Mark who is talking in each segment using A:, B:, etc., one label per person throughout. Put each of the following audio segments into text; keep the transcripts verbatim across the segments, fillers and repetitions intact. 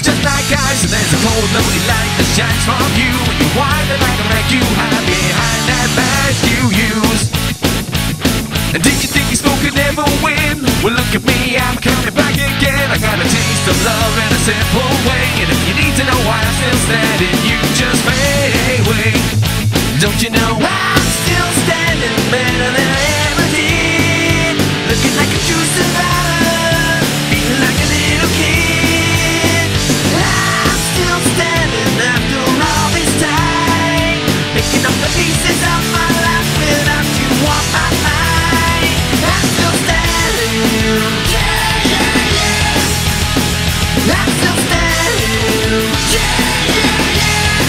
A: just like ice, and there's a cold, lonely light that shines from you when you whine and I can make you hide behind that mask you use. And did you think you spoke could never win? Well, look at me, I'm coming back again. I got a taste of love in a simple way, and if you need to know why I'm still standing, you just fade away. Don't you know I'm still standing better than I ever did, looking like a true survivor, feeling like a little kid. I'm still standing after all this time, picking up the pieces of my life without you on my mind. I'm still standing, yeah, yeah, yeah. I'm still standing, yeah, yeah, yeah.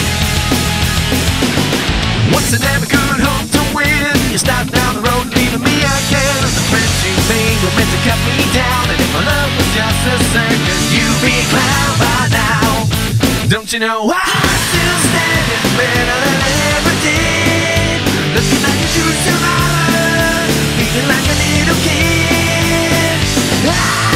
A: Once I never could hope to win, you stopped down the road leaving me again. The friends you made were meant to cut me down, and if my love was just a circus, you'd be a clown by now. Don't you know I'm still standing better than I ever did, looking like a true survivor, feeling like a little kid. I